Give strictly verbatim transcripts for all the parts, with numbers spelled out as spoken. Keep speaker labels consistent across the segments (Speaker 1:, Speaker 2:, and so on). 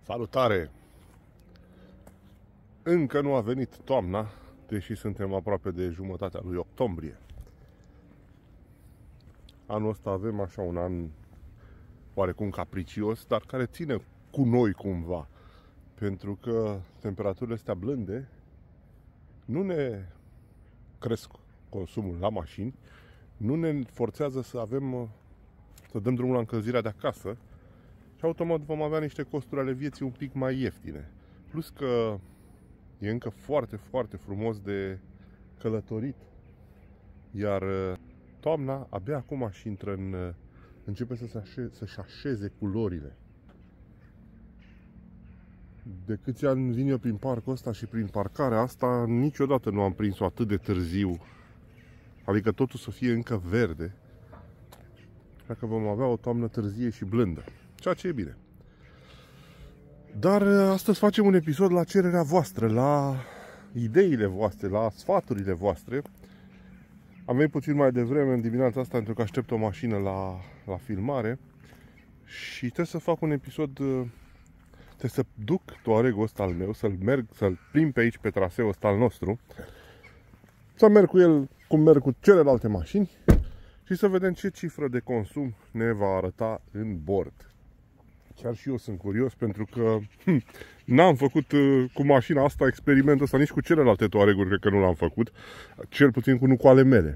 Speaker 1: Salutare! Încă nu a venit toamna, deși suntem aproape de jumătatea lui octombrie. Anul ăsta avem așa un an oarecum capricios, dar care ține cu noi cumva. Pentru că temperaturile astea blânde nu ne cresc consumul la mașini, nu ne forțează să avem, să dăm drumul la încălzirea de acasă și automat vom avea niște costuri ale vieții un pic mai ieftine. Plus că e încă foarte, foarte frumos de călătorit. Iar toamna abia acum și intră în, începe să se așeze, să-și așeze culorile. De câți ani vin eu prin parcul ăsta și prin parcarea asta, niciodată nu am prins-o atât de târziu. Adică totul să fie încă verde. Așa că vom avea o toamnă târzie și blândă. Ceea ce e bine. Dar astăzi facem un episod la cererea voastră, la ideile voastre, la sfaturile voastre. Am venit puțin mai devreme în dimineața asta pentru că aștept o mașină la, la filmare și trebuie să fac un episod, trebuie să duc Touareg-ul ăsta al meu, să-l merg, să-l plimb pe aici pe traseul ăsta al nostru, să merg cu el cum merg cu celelalte mașini și să vedem ce cifră de consum ne va arăta în bord. Chiar și eu sunt curios pentru că hm, n-am făcut uh, cu mașina asta experimentul ăsta, nici cu celelalte Touareg-uri cred că nu l-am făcut, cel puțin cu nu cu ale mele.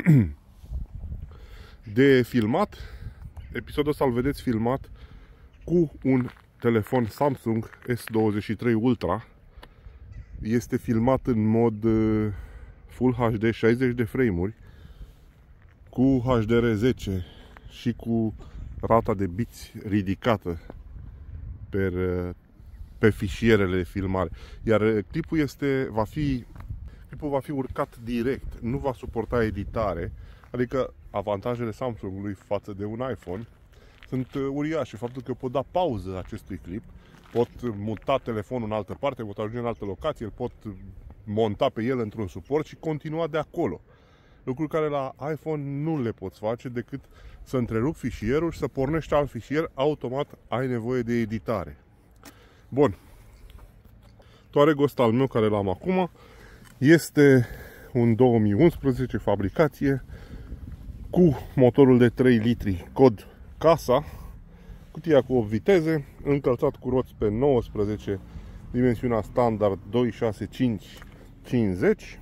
Speaker 1: De filmat, episodul ăsta îl vedeți filmat cu un telefon Samsung S douăzeci și trei Ultra. Este filmat în mod uh, Full H D, șaizeci de frame-uri, cu H D R zece și cu rata de biți ridicată pe, pe fișierele de filmare. Iar clipul este, va fi, clipul va fi urcat direct, nu va suporta editare, adică avantajele Samsungului față de un iPhone sunt uriașe. Faptul că pot da pauză acestui clip, pot muta telefonul în altă parte, pot ajunge în altă locație, îl pot monta pe el într-un suport și continua de acolo. Lucruri care la iPhone nu le poți face decât să întrerupi fișierul și să pornești alt fișier, automat ai nevoie de editare. Bun. Touareg-ul ăsta al meu care l-am acum este un două mii unsprezece fabricație cu motorul de trei litri cod Casa, cutia cu opt viteze, încălțat cu roți pe nouăsprezece, dimensiunea standard doi șase cinci cincizeci.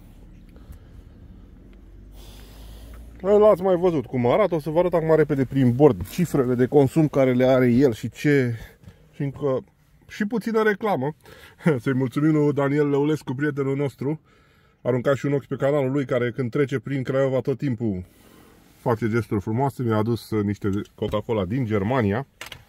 Speaker 1: L-ați mai văzut cum arată, o să vă arăt acum repede prin bord cifrele de consum care le are el și ce, și încă și puțină reclamă. Să-i mulțumim lui Daniel Leulescu, prietenul nostru. Arunca și un ochi pe canalul lui, care când trece prin Craiova tot timpul face gesturi frumoase. Mi-a adus niște Coca-Cola din Germania.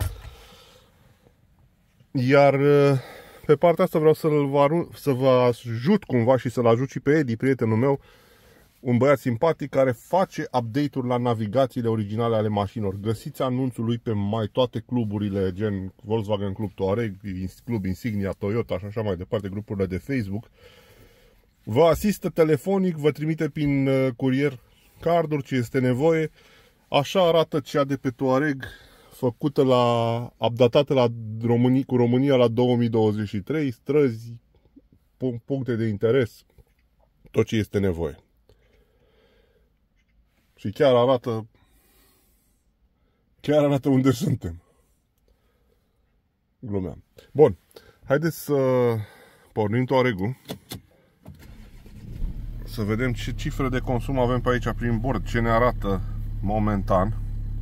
Speaker 1: Iar pe partea asta vreau să-l vă, să vă ajut cumva și să-l ajut și pe Edi, prietenul meu, un băiat simpatic care face update-uri la navigațiile originale ale mașinilor. Găsiți anunțul lui pe mai toate cluburile, gen Volkswagen Club Touareg, Club Insignia, Toyota și așa mai departe, grupurile de Facebook. Vă asistă telefonic, vă trimite prin curier carduri ce este nevoie. Așa arată cea de pe Touareg, făcută la, updatată la România, cu România la două mii douăzeci și trei, străzi, puncte de interes, tot ce este nevoie. Și chiar arată, chiar arată unde suntem. Glumeam. Bun, haideți să pornim Touareg-ul, să vedem ce cifre de consum avem pe aici prin bord, ce ne arată momentan.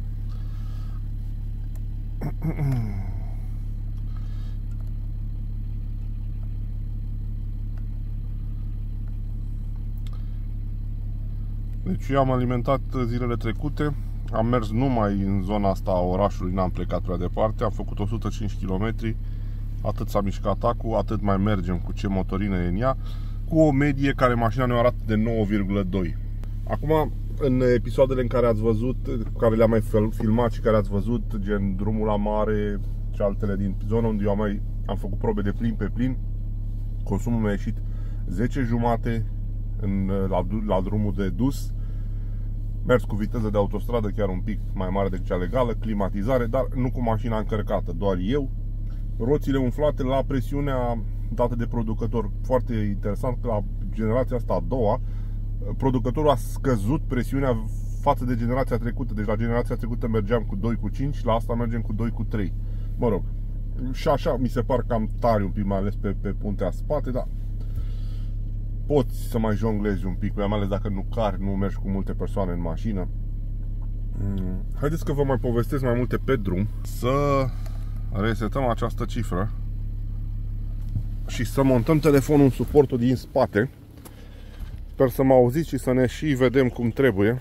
Speaker 1: Deci eu am alimentat zilele trecute, am mers numai în zona asta a orașului, n-am plecat prea departe, am făcut o sută cinci de kilometri, atât s-a mișcat acul, atât mai mergem cu ce motorină e în ea, cu o medie care mașina ne arată de nouă virgulă doi. Acum, în episoadele în care ați văzut, care le-am mai filmat și care ați văzut, gen drumul la mare și altele din zona unde eu am, mai, am făcut probe de plin pe plin, consumul mi-a ieșit zece jumate în, la, la drumul de dus, mers cu viteză de autostradă chiar un pic mai mare decât cea legală, climatizare, dar nu cu mașina încărcată, doar eu roțile umflate la presiunea dată de producător. Foarte interesant că la generația asta a doua, producătorul a scăzut presiunea față de generația trecută. Deci la generația trecută mergeam cu doi cu cinci, la asta mergem cu doi cu trei. Mă rog, și așa mi se par cam tare un pic, mai ales pe, pe puntea spate, dar poți să mai jonglezi un pic, mai ales dacă nu cari, nu mergi cu multe persoane în mașină. Haideți că vă mai povestesc mai multe pe drum. Să resetăm această cifră și să montăm telefonul în suportul din spate. Sper să mă auziți și să ne și vedem cum trebuie.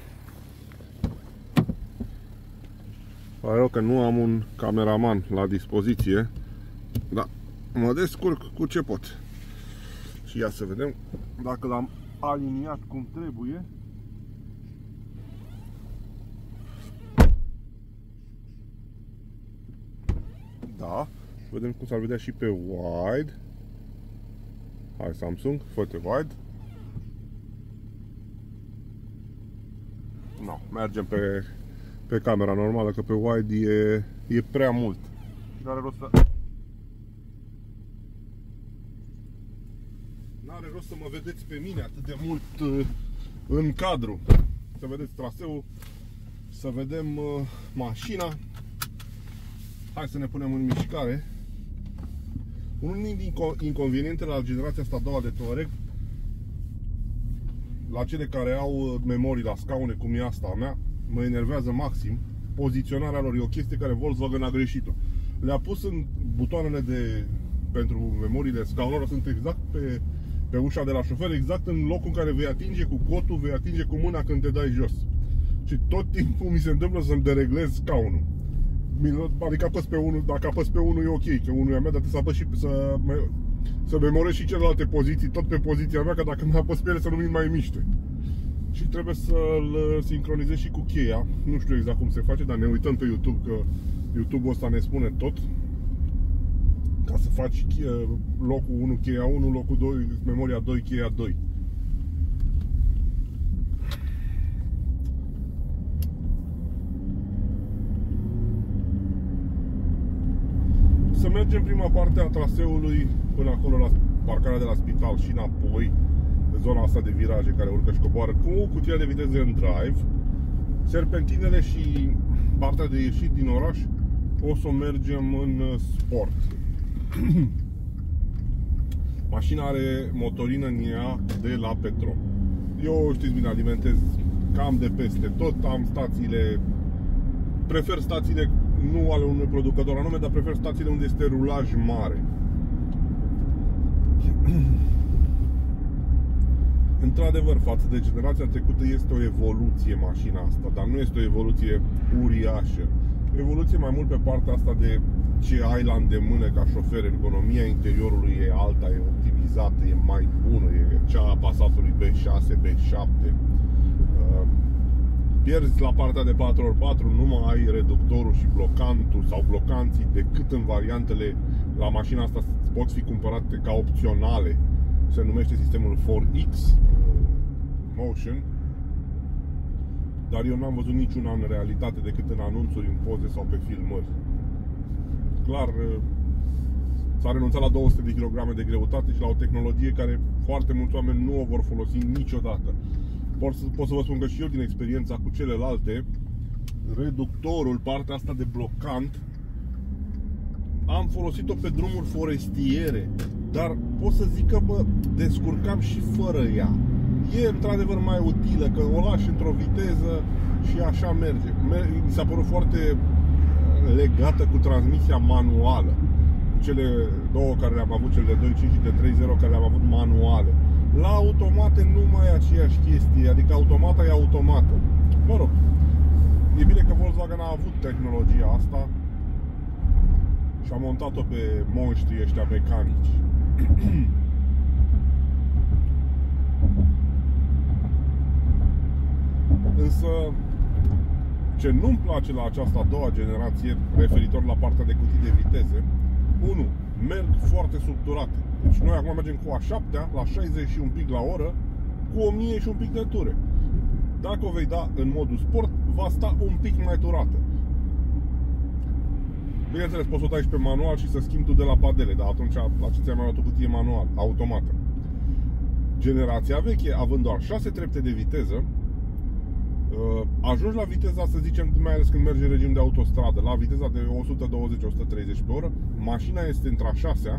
Speaker 1: Pare rău că nu am un cameraman la dispoziție, dar mă descurc cu ce pot. Și ia să vedem dacă l-am aliniat cum trebuie. Da, vedem cum s-ar vedea și pe wide. Hai Samsung, fă-te wide. No, mergem pe, pe camera normală, că pe wide e, e prea mult. N-are rost să... N-are rost să mă vedeți pe mine atât de mult uh, în cadru. Să vedeți traseul, să vedem uh, mașina. Hai să ne punem în mișcare. Unul din inconvenientele la generația asta a doua de Touareg, la cele care au memorii la scaune, cum e asta a mea, mă enervează maxim. Poziționarea lor e o chestie care Volkswagen a greșit-o. Le-a pus în butoanele de, pentru memoriile scaunelor, sunt exact pe, pe ușa de la șofer, exact în locul în care vei atinge cu cotul, vei atinge cu mâna când te dai jos. Și tot timpul mi se întâmplă să-mi dereglez scaunul. Adică apăs pe unul, dacă apăs pe unul e ok, că unul e a mea, dar trebuie să apăs și să, să memorez și celelalte poziții, tot pe poziția mea, că dacă mă apăs pe ele să nu mi mai miște. Și trebuie să-l sincronizez și cu cheia. Nu știu exact cum se face, dar ne uităm pe YouTube, că YouTube-ul ăsta ne spune tot. Ca să faci locul unu, cheia unu, locul doi, memoria doi, cheia doi. Să mergem prima parte a traseului până acolo la parcarea de la spital și înapoi, în zona asta de viraje care urcă și coboară, cu cutia de viteze în drive. Serpentinele și partea de ieșit din oraș o să mergem în sport. Mașina are motorină în ea de la Petrom. Eu, știți bine, alimentez cam de peste tot. Am stațiile, prefer stațiile nu ale unui producător anume, dar prefer stațiile unde este rulaj mare. Într-adevăr, față de generația trecută este o evoluție mașina asta, dar nu este o evoluție uriașă. Evoluție mai mult pe partea asta de ce ai la îndemână ca șofer. Ergonomia interiorului e alta, e optimizată, e mai bună, e cea a Passatului B șase, B șapte. Pierzi la partea de patru ori patru, nu mai ai reductorul și blocantul sau blocanții, decât în variantele la mașina asta pot fi cumpărate ca opționale. Se numește sistemul patru X Motion. Dar eu n-am văzut niciuna în realitate decât în anunțuri, în poze sau pe filmări. Clar, s-a renunțat la două sute de kilograme de greutate și la o tehnologie care foarte mulți oameni nu o vor folosi niciodată. Pot să, pot să vă spun că și eu, din experiența cu celelalte, reductorul, partea asta de blocant, am folosit-o pe drumuri forestiere, dar pot să zic că mă descurcam și fără ea. E într-adevăr mai utilă, că o lași într-o viteză și așa merge. Mi s-a părut foarte legată cu transmisia manuală, cu cele două care le-am avut, cele de doi punct cinci și de trei punct zero care le-am avut manuale. La automate nu mai e aceeași chestie, adică automata e automată. Mă rog, e bine că Volkswagen a avut tehnologia asta și a montat-o pe monștrii ăștia mecanici. Însă, ce nu-mi place la această a doua generație, referitor la partea de cutii de viteze, unu, merg foarte structurate. Deci noi acum mergem cu a șaptea la șaizeci și un pic la oră, cu o mie și un pic de ture. Dacă o vei da în modul sport, va sta un pic mai turată. Bineînțeles, poți să o dai și pe manual și să schimbi tu de la padele, dar atunci la ce ți-ai mai luat o cutie manual, automată. Generația veche, având doar șase trepte de viteză, ajungi la viteza, să zicem, mai ales când mergi în regim de autostradă, la viteza de o sută douăzeci - o sută treizeci pe oră, mașina este între a șasea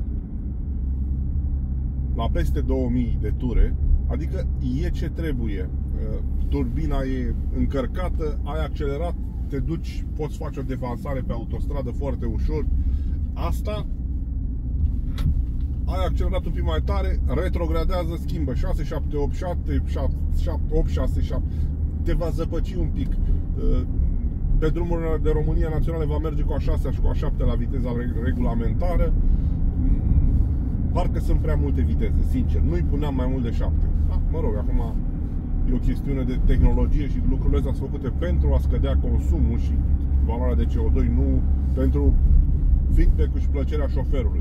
Speaker 1: la peste două mii de ture, adică e ce trebuie. Turbina e încărcată, ai accelerat, te duci, poți face o devansare pe autostradă foarte ușor. Asta, ai accelerat un pic mai tare, retrogradează, schimbă șase șapte opt șapte opt șase șapte, te va zăpăci un pic. Pe drumurile de România naționale va merge cu a șasea și cu a șaptea la viteza regulamentară. Parcă sunt prea multe viteze, sincer, nu-i puneam mai mult de șapte. Da, mă rog, acum e o chestiune de tehnologie și lucrurile astea sunt făcute pentru a scădea consumul și valoarea de C O doi, nu pentru feedback-ul și plăcerea șoferului.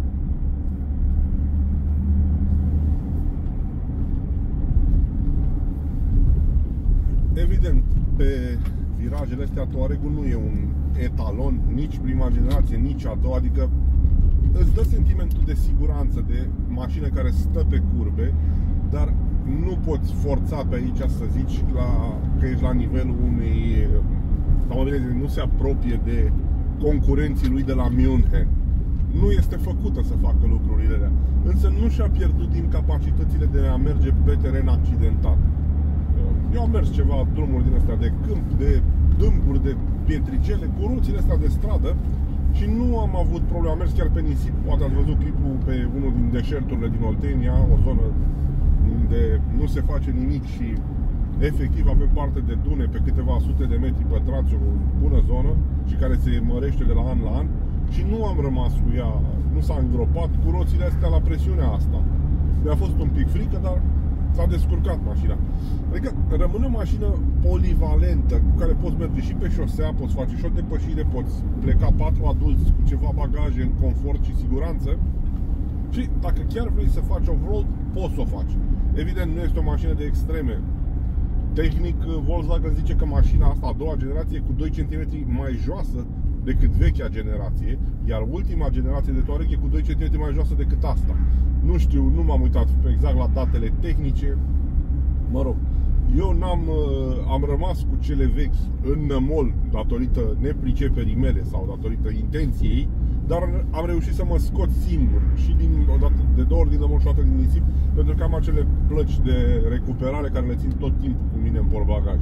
Speaker 1: Evident, pe virajele astea Touareg-ul nu e un etalon, nici prima generație, nici a doua, adică îți dă sentimentul de siguranță de mașină care stă pe curbe, dar nu poți forța pe aici să zici la, că ești la nivelul unei, sau mă bine, nu se apropie de concurenții lui de la München. Nu este făcută să facă lucrurile alea, însă nu și-a pierdut din capacitățile de a merge pe teren accidentat. Eu am mers ceva drumuri din astea de câmp, de dâmburi, de pietricele, cu roțile astea de stradă și nu am avut probleme. Am mers chiar pe nisip, poate ați văzut clipul pe unul din deșerturile din Oltenia, o zonă unde nu se face nimic și efectiv avem parte de dune pe câteva sute de metri pătrați, o bună zonă și care se mărește de la an la an și nu am rămas cu ea, nu s-a îngropat cu roțile astea la presiunea asta. Mi-a fost un pic frică, dar s-a descurcat mașina. Adică rămâne o mașină polivalentă cu care poți merge și pe șosea, poți face și o depășire, poți pleca patru adulți cu ceva bagaje în confort și siguranță și dacă chiar vrei să faci off-road, poți să o faci. Evident, nu este o mașină de extreme. Tehnic, Volkswagen zice că mașina asta, a doua generație, e cu doi centimetri mai joasă decât vechea generație, iar ultima generație de Touareg e cu doi centimetri mai joasă decât asta. Nu știu, nu m-am uitat exact la datele tehnice. Mă rog, eu n-am, am rămas cu cele vechi în nămol datorită nepriceperii mele sau datorită intenției, dar am reușit să mă scot singur și din, odată, de două ori din nămol și o dată din nisip, pentru că am acele plăci de recuperare care le țin tot timpul cu mine în portbagaj.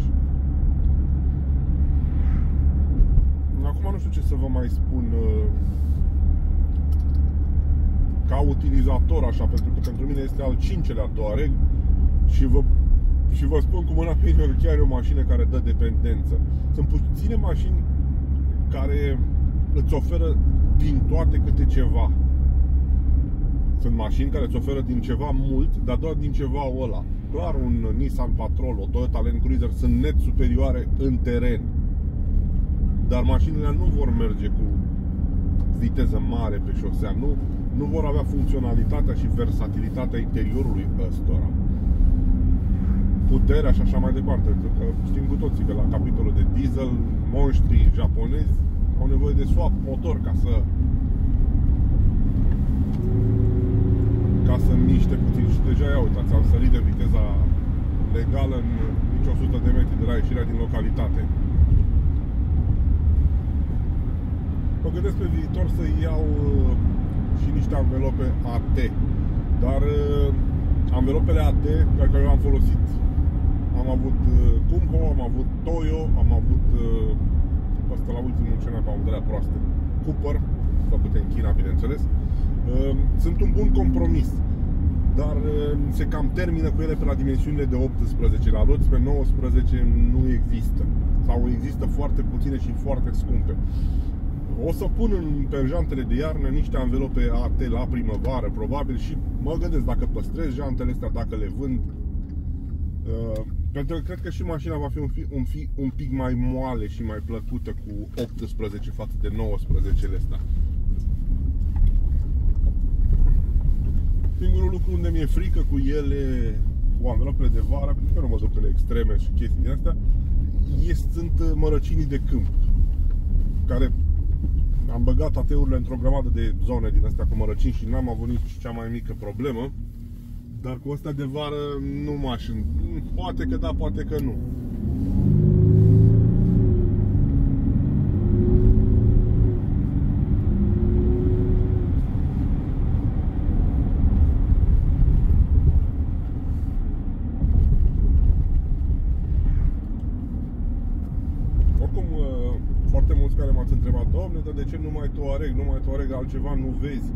Speaker 1: Acum nu știu ce să vă mai spun ca utilizator, așa, pentru că pentru mine este al cincelea Touareg și vă, și vă spun cu mâna pe inimă că chiar e o mașină care dă dependență. Sunt puține mașini care îți oferă din toate câte ceva. Sunt mașini care îți oferă din ceva mult, dar doar din ceva ăla. Clar un Nissan Patrol, o Toyota Land Cruiser sunt net superioare în teren. Dar mașinile nu vor merge cu viteză mare pe șosea, nu, nu vor avea funcționalitatea și versatilitatea interiorului ăstora, puterea și așa mai departe. Pentru că știm cu toții că la capitolul de diesel, monștrii japonezi au nevoie de swap motor ca să ca să miște puțin. Și deja, ia uitați, am sărit de viteza legală în nici o sută de metri de la ieșirea din localitate. Mă gândesc pe viitor să iau și niște anvelope A T, dar anvelopele A T pe care le-am folosit, am avut Kumho, am avut Toyo, am avut ăsta la ultimul ce n-am avut de la proaste, Cooper, făcute în China, bineînțeles. Sunt un bun compromis, dar se cam termină cu ele pe la dimensiunile de optsprezece, la roți pe nouăsprezece nu există, sau există foarte puține și foarte scumpe. O să pun în, pe jantele de iarnă niște anvelope A T la primăvară, probabil, și mă gândesc dacă păstrez jantele astea, dacă le vând. Uh, pentru că cred că și mașina va fi un, fi, un, fi, un pic mai moale și mai plăcută cu optsprezece față de nouăsprezece-le astea. Singurul lucru unde mi-e frică cu ele, cu anvelopele de vară, pentru că nu mă duc în extreme și chestii din astea, sunt mărăcinii de câmp, care am băgat A T-urile într-o grămadă de zone din astea cu mărăcini și n-am avut nici cea mai mică problemă. Dar cu astea de vară nu m-aș... Poate că da, poate că nu. Oricum, foarte mulți care m-ați întrebat: Doamne, dar de ce nu mai Touareg, nu mai Touareg, altceva nu vezi?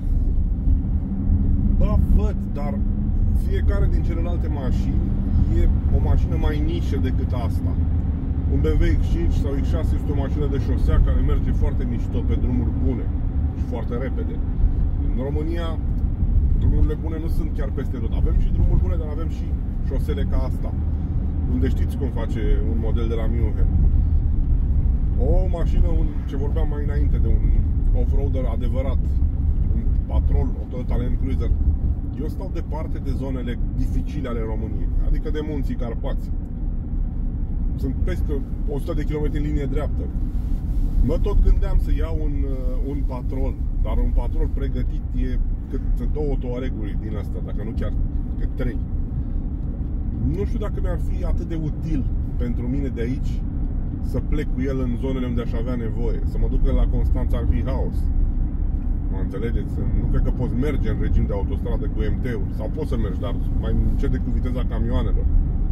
Speaker 1: Da, văd, dar fiecare din celelalte mașini e o mașină mai nișă decât asta. Un B M W X cinci sau X șase este o mașină de șosea care merge foarte mișto pe drumuri bune și foarte repede. În România, drumurile bune nu sunt chiar peste tot. Avem și drumuri bune, dar avem și șosele ca asta, unde știți cum face un model de la München. O mașină, un, ce vorbeam mai înainte, de un off-roader adevărat, un Patrol, o Toyota Land Cruiser. Eu stau departe de zonele dificile ale României, adică de munții Carpați. Sunt peste o sută de kilometri în linie dreaptă. Mă tot gândeam să iau un, un Patrol, dar un Patrol pregătit e cât două Touareg-uri din astea, dacă nu chiar cât trei. Nu știu dacă mi-ar fi atât de util pentru mine de aici să plec cu el în zonele unde aș avea nevoie. Să mă duc la Constanța, ar fi haos. Mă înțelegeți? Nu cred că poți merge în regim de autostradă cu M T-uri. Sau poți să mergi, dar mai încet cu viteza camioanelor.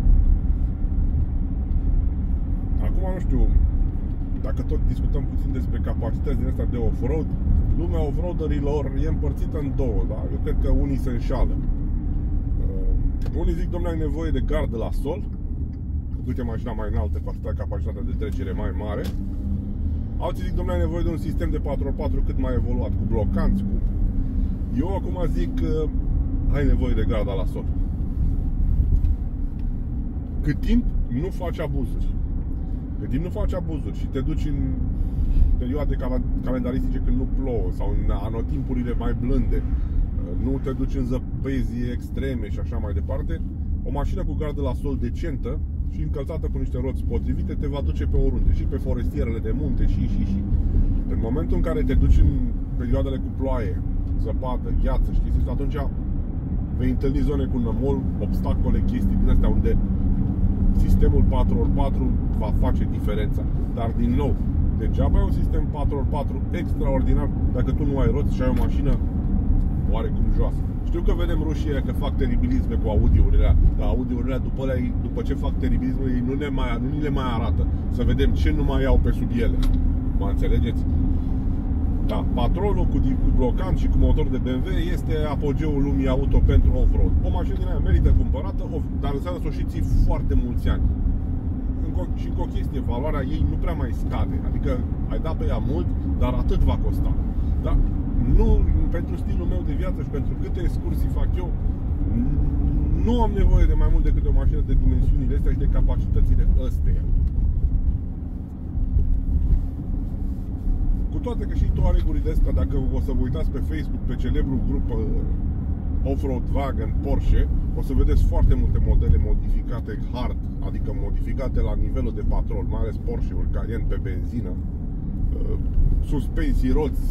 Speaker 1: Acum nu știu, dacă tot discutăm puțin despre capacități din astea de off-road, lumea off-roaderilor e împărțită în două, da? Eu cred că unii se înșală. uh, Unii zic: domnule, ai nevoie de gardă la sol, cu cât e mașina mai înaltă, cu atâta capacitatea de trecere mai mare. Alții zic: domnule, ai nevoie de un sistem de patru ori patru cât mai evoluat, cu blocanți, cu... Eu acum zic că ai nevoie de garda la sol, cât timp nu faci abuzuri. Cât timp nu faci abuzuri și te duci în perioade calendaristice când nu plouă sau în anotimpurile mai blânde, nu te duci în zăpezi extreme și așa mai departe, o mașină cu gardă la sol decentă și încălțată cu niște roți potrivite te va duce pe oriunde, și pe forestierele de munte și și și. În momentul în care te duci în perioadele cu ploaie, zăpadă, gheață, știți, atunci vei întâlni zone cu nămol, obstacole, chestii din astea unde sistemul patru ori patru va face diferența. Dar din nou, degeaba ai un sistem patru ori patru extraordinar dacă tu nu ai roți și ai o mașină oarecum joasă. Știu că vedem rușii aia că fac teribilisme cu Audi-urile, dar Audi-urile după, după ce fac teribilisme, ei nu, ne mai, nu le mai arată. Să vedem ce nu mai iau pe sub ele. Mă înțelegeți? Da, Patrolul cu, cu blocant și cu motor de B M W este apogeul lumii auto pentru off-road. O mașină din aia merită cumpărată, dar înseamnă să o și ții foarte mulți ani. Și încă o chestie, valoarea ei nu prea mai scade. Adică ai dat pe ea mult, dar atât va costa. Da? Nu, pentru stilul meu de viață și pentru câte excursii fac eu, nu am nevoie de mai mult decât o mașină de dimensiunile astea și de capacitățile astea. Cu toate că și Touareg-urile astea, dacă o să vă uitați pe Facebook, pe celebrul grup Off-Road Wagon Porsche, o să vedeți foarte multe modele modificate hard, adică modificate la nivelul de Patrol, mai ales Porsche-uri Cayenne pe benzină, suspensii, roți,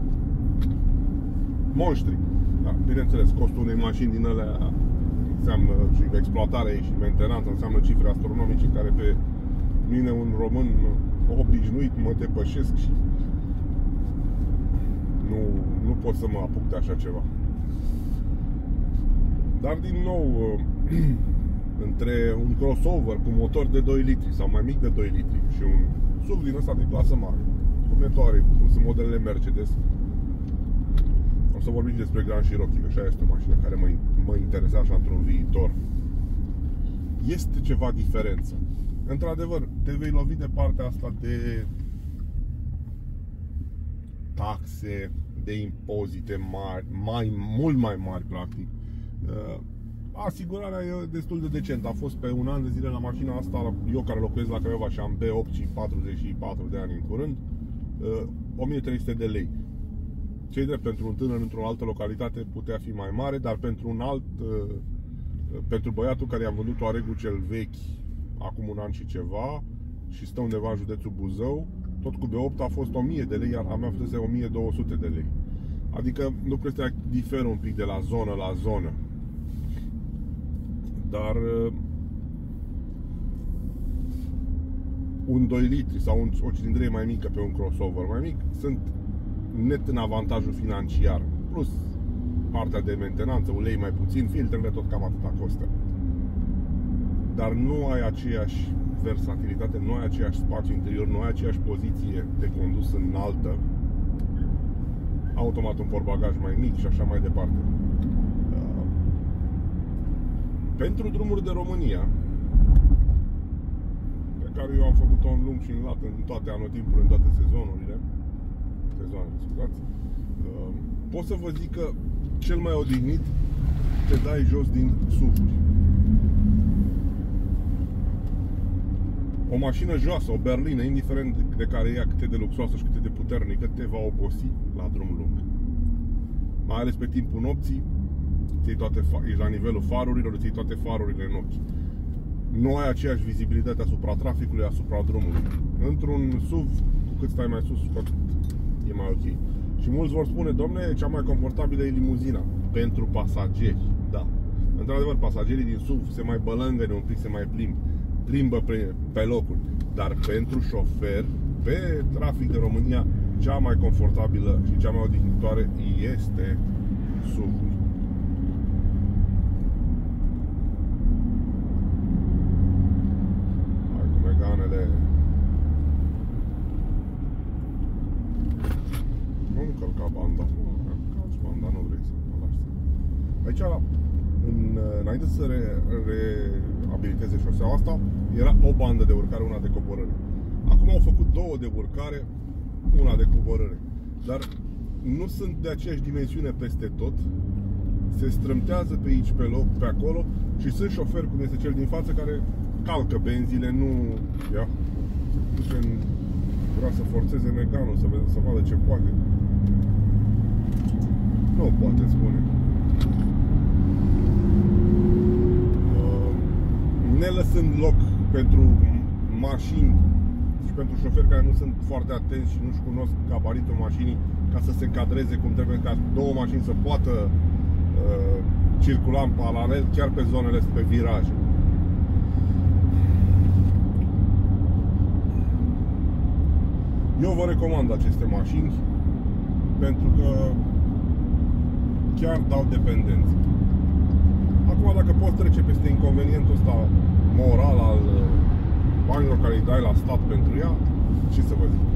Speaker 1: monștri. Da, bineînțeles, costul unei mașini din alea înseamnă și exploatarea ei și mentenanța, înseamnă cifre astronomice care pe mine, un român obișnuit, mă depășesc și nu, nu pot să mă apuc de așa ceva. Dar din nou, între un crossover cu motor de doi litri sau mai mic de doi litri și un S U V din ăsta de clasă mare, cum e Touareg, cum sunt modelele Mercedes, o să vorbim despre Grand Cherokee, că așa este o mașină care mă, mă interesează așa într-un viitor. Este ceva diferență. Într-adevăr, te vei lovi de partea asta de taxe, de impozite mari, mai, mult mai mari, practic. Asigurarea e destul de decentă. A fost pe un an de zile la mașina asta, eu care locuiesc la Craiova și am B opt și patruzeci și patru de ani în curând, o mie trei sute de lei. Cei drept, pentru un tânăr într-o altă localitate putea fi mai mare, dar pentru un alt, pentru băiatul care i-a vândut Touareg-ul cel vechi acum un an și ceva și stă undeva în județul Buzău, tot cu B opt a fost o mie de lei, iar a mea fusese o mie două sute de lei. Adică lucrurile astea diferă un pic de la zonă la zonă. Dar un doi litri sau un, o cilindrie mai mică pe un crossover mai mic sunt net în avantajul financiar. Plus partea de mentenanță, ulei mai puțin, filtrele tot cam atâta costă. Dar nu ai aceeași versatilitate, nu ai aceeași spațiu interior, nu ai aceeași poziție de condus înaltă, automat un portbagaj mai mic și așa mai departe. Pentru drumuri de România, pe care eu am făcut-o în lung și în lat, în toate anotimpurile, în toate sezonurile, sezoanele, scuzați, pot să vă zic că cel mai odihnit te dai jos din S U V-uri. O mașină joasă, o berlină, indiferent de care ea, cât de luxoasă și cât de puternică, te va obosi la drum lung. Mai ales pe timpul nopții, ții toate, ești la nivelul farurilor, ții toate farurile în ochi. Nu ai aceeași vizibilitate asupra traficului, asupra drumului. Într-un S U V, cu cât stai mai sus, cu atât e mai ok. Și mulți vor spune, domne, cea mai confortabilă e limuzina. Pentru pasageri, da. Într-adevăr, pasagerii din S U V se mai bălângăne un pic, se mai plimb, plimbă pe, pe locuri. Dar pentru șofer, pe trafic de România, cea mai confortabilă și cea mai odihnitoare este S U V-ul. Hai cu meganele. Nu încălca banda. Încălci banda, nu vrei să mă lași. Aici, în, înainte să re, reabiliteze șoseaua asta, era o bandă de urcare, una de coborâre. Acum au făcut două de urcare, una de coborâre. Dar nu sunt de aceeași dimensiune peste tot. Se strâmtează pe aici, pe loc, pe acolo. Și sunt șoferi, cum este cel din față, care calcă benzile, nu... Ia, se duce în... Vrea să forțeze meganul, să, să vadă ce poate. Nu poate, spune. Ne lăsând loc pentru mașini și pentru șoferi care nu sunt foarte atenți și nu-și cunosc gabaritul mașinii ca să se încadreze cum trebuie, ca două mașini să poată uh, circula în paralel chiar pe zonele pe viraje. Eu vă recomand aceste mașini pentru că chiar dau dependență. Acum, dacă poți trece peste inconvenientul ăsta moral al banilor care îi dai la stat pentru ea, ce să vă zic?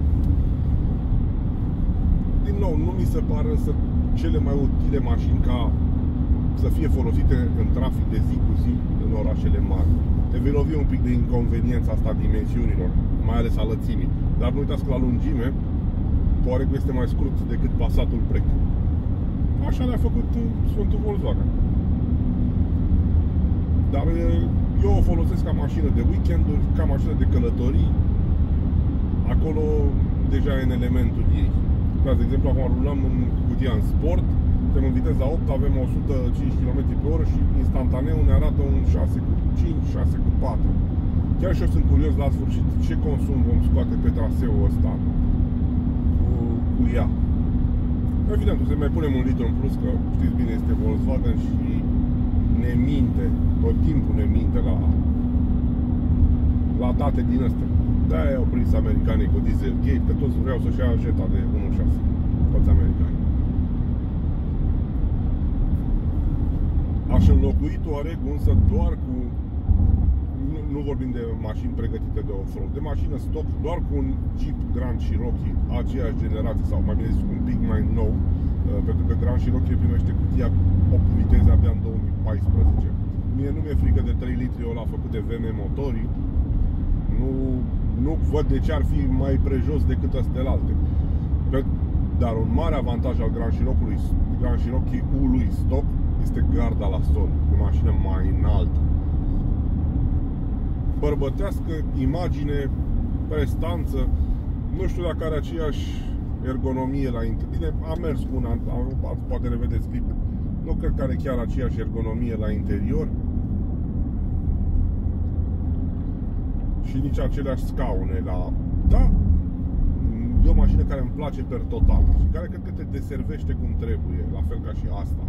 Speaker 1: Din nou, nu mi se par însă cele mai utile mașini ca să fie folosite în trafic de zi cu zi în orașele mari. Te vei lovi un pic de inconveniența asta a dimensiunilor, mai ales a lățimii. Dar nu uitați că la lungime, Touareg-ul este mai scurt decât Passatul Break. Așa le-a făcut Sfântul Volkswagen. Dar eu o folosesc ca mașină de weekenduri, ca mașină de călătorii. Acolo deja e în elementul ei. Dar, de exemplu, acum rulăm în cutia în sport, suntem în viteza opt, avem o sută cinci kilometri pe oră și instantaneu ne arată un șase cu cinci, șase cu patru. Chiar și eu sunt curios la sfârșit ce consum vom scoate pe traseul ăsta cu, cu ea. Evident, o să mai punem un litru în plus, că știți bine, este Volkswagen și ne minte, tot timpul ne minte la, la date din astea. De-aia au prins americanii cu Dieselgate, că toți vreau să-și ia Jetta de unu virgulă șase, toți americani. Aș înlocui Touareg-ul însă doar cu, nu, nu vorbim de mașini pregătite de off-road, de mașină stock, doar cu un Jeep Grand Cherokee aceeași generație, sau mai bine zis un pic mai nou, pentru că Grand Cherokee primește cutia cu opt viteze abia în două mii paisprezece. Mie nu mi-e frică de trei litri ăla făcut de V M motorii. Nu, nu văd de ce ar fi mai prejos decât astelelalte. Dar un mare avantaj al Grand Cherokee-ului, Grand Cherokee-ului stock este garda la sol, o mașină mai înaltă. Bărbătească, imagine, prestanță, nu știu dacă are aceeași ergonomie la interior. Bine, a mers cu un an, poate ne vedeți clipul. Nu cred că are chiar aceeași ergonomie la interior. Și nici aceleași scaune la... Da, E o mașină care îmi place per total și care cred că te deservește cum trebuie, la fel ca și asta.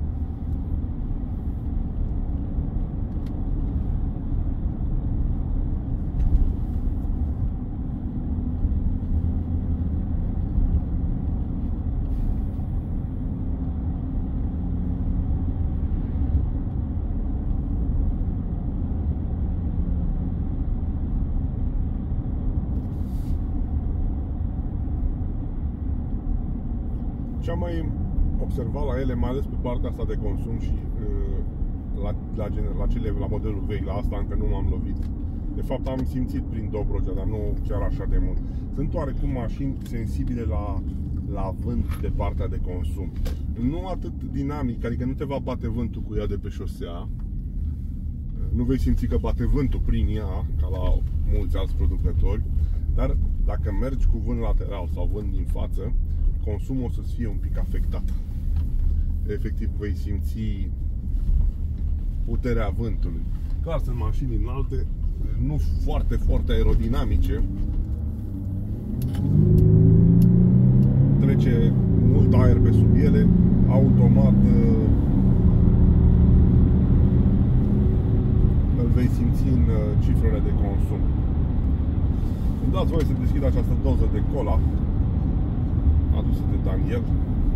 Speaker 1: Ce am mai observat la ele, mai ales pe partea asta de consum și la, la, la, cele, la modelul vechi, la asta încă nu m-am lovit. De fapt am simțit prin Dobrogea, dar nu chiar așa de mult. Sunt oarecum mașini sensibile la, la vânt de partea de consum. Nu atât dinamic, adică nu te va bate vântul cu ea de pe șosea. Nu vei simți că bate vântul prin ea, ca la mulți alți producători. Dar dacă mergi cu vânt lateral sau vânt din față, consumul o să fie un pic afectat. Efectiv vei simți puterea vântului. Clar, sunt mașini înalte, nu foarte, foarte aerodinamice. Trece mult aer pe sub ele, automat îl vei simți în cifrele de consum. Îmi dați voie să deschid această doză de cola adusă de Daniel.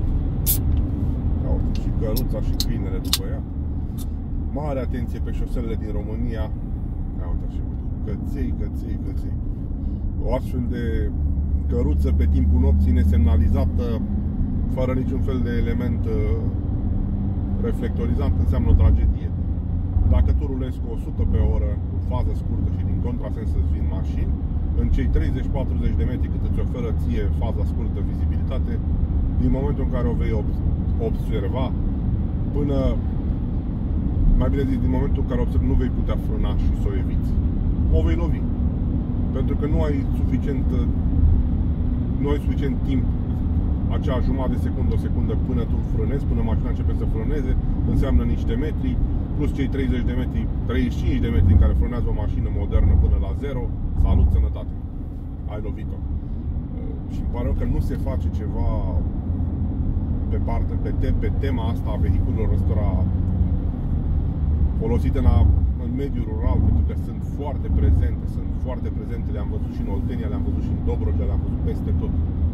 Speaker 1: Au și căruța și câinele după ea. Mare atenție pe șoselele din România. Ia uite așa, căței, căței, căței. O astfel de căruță pe timpul nopții nesemnalizată, fără niciun fel de element reflectorizant, înseamnă o tragedie. Dacă tu rulezi cu o sută pe oră, cu fază scurtă și din contrasens să-ți vin mașini, în cei treizeci patruzeci de metri cât îți oferă ție faza scurtă vizibilitate, din momentul în care o vei observa până, mai bine zis, din momentul în care observi, nu vei putea frâna și să o eviți. O vei lovi. Pentru că nu ai suficient nu ai suficient timp, acea jumătate de secundă, o secundă până tu frânezi, până mașina începe să frâneze, înseamnă niște metri, plus cei treizeci de metri, treizeci și cinci de metri în care frânează o mașină modernă până la zero. Salut, sănătate! Ai lovit-o. Și îmi pare că nu se face ceva pe, parte, pe, te, pe tema asta a vehiculelor ăstora folosite în, în mediul rural, pentru că sunt foarte prezente, sunt foarte prezente, le-am văzut și în Oltenia, le-am văzut și în Dobrogea, le-am văzut peste tot.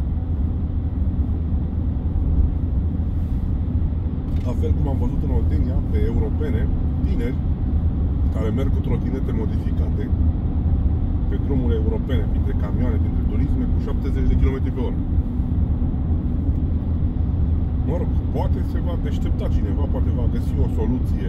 Speaker 1: La fel cum am văzut în Oltenia, pe europene, tineri care merg cu trotinete modificate pe drumuri europene, printre camioane, printre turisme, cu șaptezeci de kilometri pe oră. Mă rog, poate se va deștepta cineva, poate va găsi o soluție.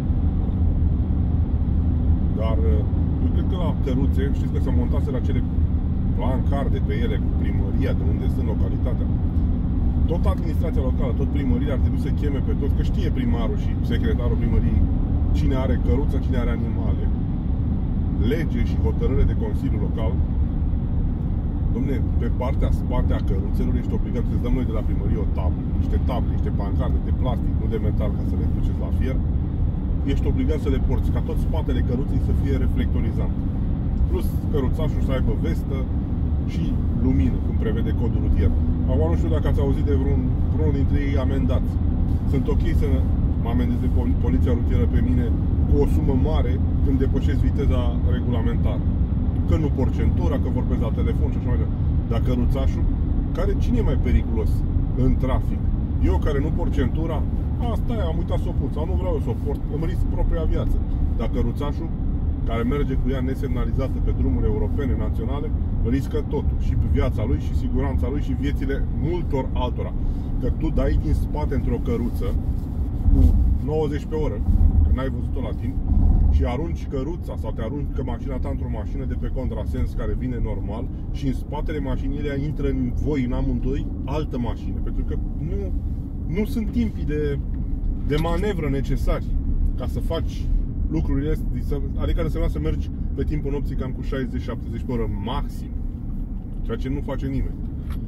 Speaker 1: Dar eu cred că la căruțe, știți că se montase la cele plancarde pe ele cu primăria de unde sunt localitatea. Tot administrația locală, tot primăria ar trebui să cheme pe toți, că știe primarul și secretarul primăriei cine are căruță, cine are animale. Lege și hotărâre de Consiliu Local. Dom'le, pe partea spate a căruțelor ești obligat să-ți dăm noi de la primărie o tablă, niște table, niște pancarde de plastic, nu de metal, ca să le duceți la fier. Ești obligat să le porți, ca tot spatele căruței să fie reflectorizant. Plus căruțașul să aibă vestă și lumină, cum prevede codul rutier. Acum nu știu dacă ați auzit de vreun, vreunul dintre ei amendați. Sunt ok să mă amendeze poliția rutieră pe mine cu o sumă mare când depășesc viteza regulamentară. Că nu porți centura, că vorbesc la telefon și așa mai departe. Dar căruțașul, care cine e mai periculos în trafic? Eu care nu port centura, asta e, am uitat să o pun, sau nu vreau eu să o port, îmi risc propria viață. Dar căruțașul, care merge cu ea nesemnalizată pe drumuri europene, naționale, riscă totul, și viața lui, și siguranța lui, și viețile multor altora. Că tu dai din spate într-o căruță cu nouăzeci pe oră, că n-ai văzut-o la timp, și arunci căruța sau te arunci mașina ta într-o mașină de pe contrasens care vine normal și în spatele mașinii intră în voi, în amândoi, altă mașină. Pentru că nu, nu sunt timpii de, de manevră necesari ca să faci lucrurile astea, adică înseamnă să mergi pe timpul nopții cam cu șaizeci șaptezeci pe oră maxim, ceea ce nu face nimeni.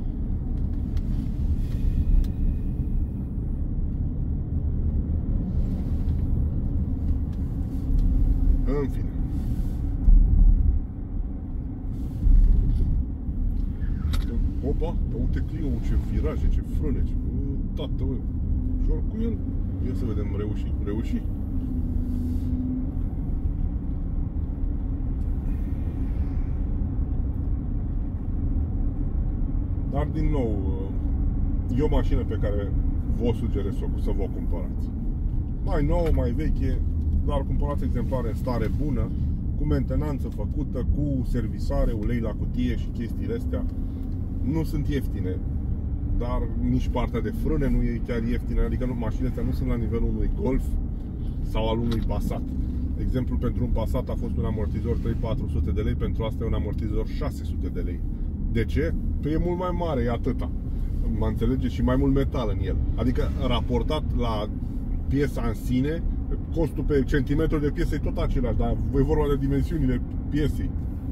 Speaker 1: În fine. Opa, uite Clio, ce viraje, ce frâne, ce... Tată, mă. Și ori cu el, ia să vedem, reuși, reuși. Dar din nou, e o mașină pe care vă sugerez să vă cumpărați. Mai nouă, mai veche, dar cumpărați exemplare în stare bună, cu mentenanță făcută, cu servisare, ulei la cutie și chestiile astea. Nu sunt ieftine, dar nici partea de frâne nu e chiar ieftină, adică nu, mașinile astea nu sunt la nivelul unui Golf sau al unui Passat. De exemplu, pentru un Passat a fost un amortizor trei patru sute de lei, pentru asta e un amortizor șase sute de lei. De ce? Păi e mult mai mare, e atâta. Mă înțelege? Și mai mult metal în el. Adică, raportat la piesa în sine, costul pe centimetru de piesă e tot același, dar e vorba de dimensiunile piesei.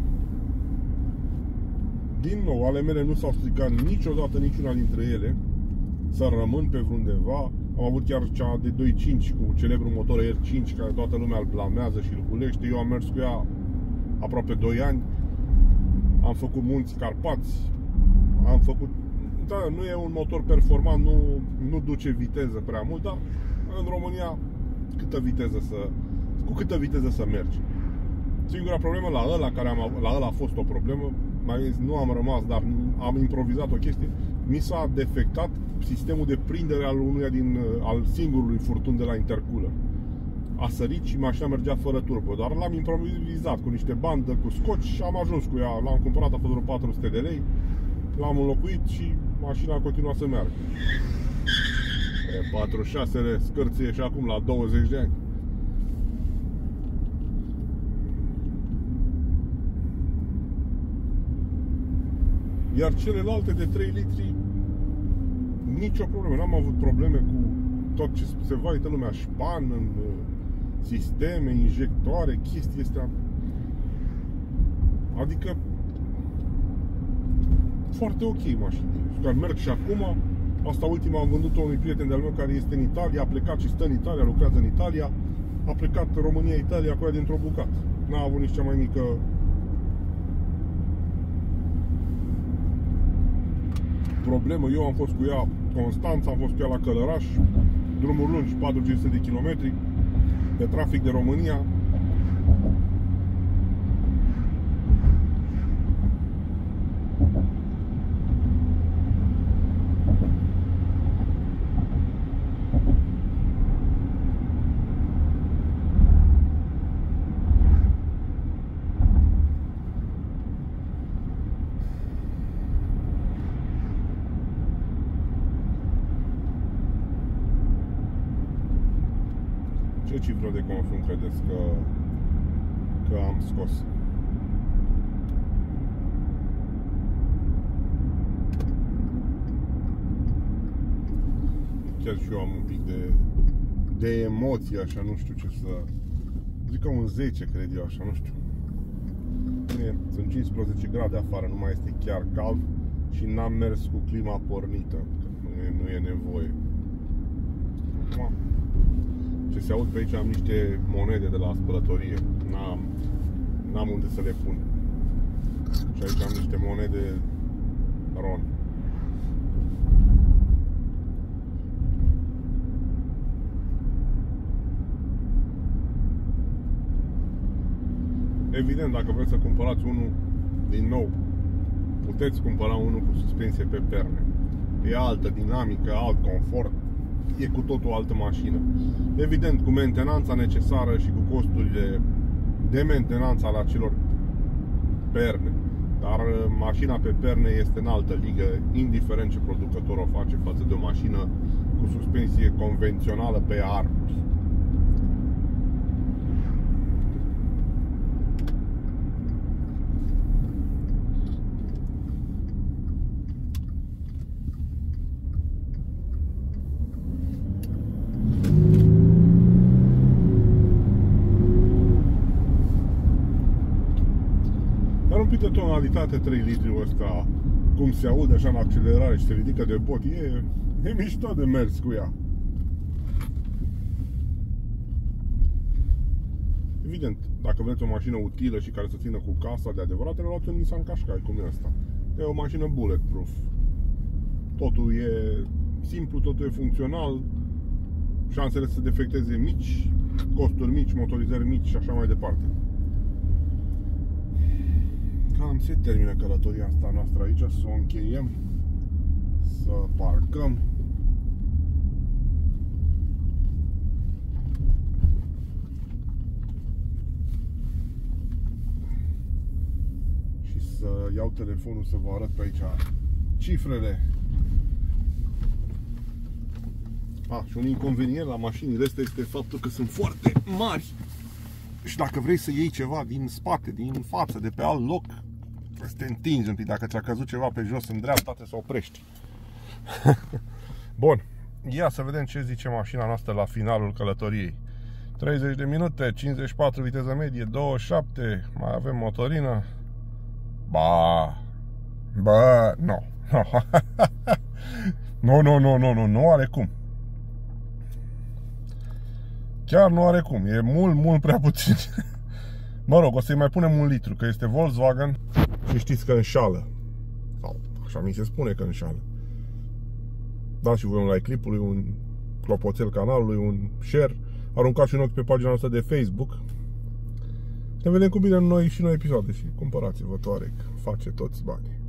Speaker 1: Din nou, ale mele nu s-au stricat niciodată niciuna dintre ele. Să rămân pe vreundeva. Am avut chiar cea de doi virgulă cinci cu celebrul motor R cinci, care toată lumea îl blamează și îl hulește. Eu am mers cu ea aproape doi ani. Am făcut munți Carpați. Am făcut... Da, nu e un motor performant, nu, nu duce viteză prea mult, dar în România câtă viteză să, cu câtă viteză să mergi. Singura problemă la ăla, care am, la ăla a fost o problemă, mai nu am rămas, dar am improvizat o chestie. Mi s-a defectat sistemul de prindere al unuia din, al singurului furtun de la intercooler. A sărit și mașina mergea fără turbo, dar l-am improvizat cu niște bandă, cu scoci și am ajuns cu ea. L-am cumpărat, a fost vreo patru sute de lei, l-am înlocuit și mașina a continuat să meargă. patruzeci și șase scârție și acum la douăzeci de ani. Iar celelalte de trei litri, nicio problemă. N-am avut probleme cu tot ce se vaită lumea, șpan în sisteme, injectoare, chestii astea. Adică foarte ok mașini. Care merg și acum. Asta ultima am vândut-o unui prieten de-al meu care este în Italia, a plecat și stă în Italia, lucrează în Italia. A plecat România-Italia cu ea dintr-o bucată. N-a avut nici cea mai mică problemă. Eu am fost cu ea Constanța, am fost cu ea la Călăraș, drumuri lungi, patru sute cincizeci de kilometri, pe trafic de România. Ce cifră de consum credeți că, că am scos? Chiar și eu am un pic de, de emoție, așa, nu știu ce să... Zic că un zece, cred eu, așa, nu știu. Bine, sunt cincisprezece grade afară, nu mai este chiar cald și n-am mers cu clima pornită, că nu e, nu e nevoie. Acum, ce se aud pe aici, am niște monede de la spălătorie. N-am, n-am unde să le pun. Și aici am niște monede ron. Evident, dacă vreți să cumpărați unul, din nou, puteți cumpăra unul cu suspensie pe perne. E altă dinamică, alt confort. E cu totul o altă mașină. Evident, cu mentenanța necesară și cu costurile de mentenanță ale acelor perne. Dar mașina pe perne este în altă ligă, indiferent ce producător o face față de o mașină cu suspensie convențională pe arcuri. Un pic de tonalitate trei litri ăsta, cum se aude așa în accelerare și se ridică de bot, e, e mișto de mers cu ea. Evident, dacă vreți o mașină utilă și care să țină cu casa de adevărat, le luați un Nissan Qashqai, cum e asta. E o mașină bulletproof. totul e simplu, totul e funcțional, șansele să se defecteze mici, costuri mici, motorizări mici și așa mai departe. Cam se termină călătoria asta noastră aici, să o încheiem, să parcăm. Și să iau telefonul să vă arăt pe aici cifrele. A, și un inconvenient la mașinile astea este faptul că sunt foarte mari. Și dacă vrei să iei ceva din spate, din față, de pe alt loc, să te întingi un pic. Dacă ți-a căzut ceva pe jos, în dreapta, trebuie să oprești. Bun, ia să vedem ce zice mașina noastră la finalul călătoriei. treizeci de minute, cincizeci și patru viteză medie, douăzeci și șapte, mai avem motorină. Ba, ba, nu, nu, nu, nu, nu, nu, nu are cum. Chiar nu are cum, e mult, mult prea puțin. Mă rog, o să-i mai punem un litru, că este Volkswagen și știți că înșală. Sau așa mi se spune că înșală. Dați și voi un like clipului, un clopoțel canalului, un share. Aruncați un ochi pe pagina noastră de Facebook. Ne vedem cu bine în noi și noi episoade și cumpărați-vă Touareg, face toți banii.